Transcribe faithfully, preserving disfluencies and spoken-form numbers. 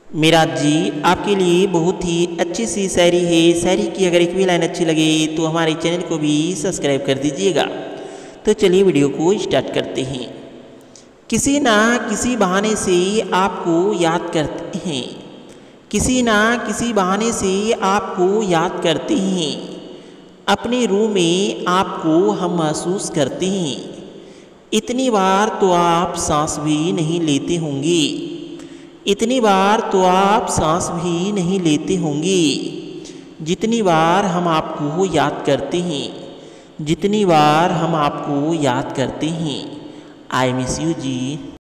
मेरा जी आपके लिए बहुत ही अच्छी सी शायरी है। शायरी की अगर एक भी लाइन अच्छी लगे तो हमारे चैनल को भी सब्सक्राइब कर दीजिएगा। तो चलिए वीडियो को स्टार्ट करते हैं। किसी ना किसी बहाने से आपको याद करते हैं, किसी ना किसी बहाने से आपको याद करते हैं, अपने रूह में आपको हम महसूस करते हैं। इतनी बार तो आप सांस भी नहीं लेते होंगे, इतनी बार तो आप सांस भी नहीं लेते होंगे, जितनी बार हम आपको याद करते हैं, जितनी बार हम आपको याद करते हैं। I miss you ji.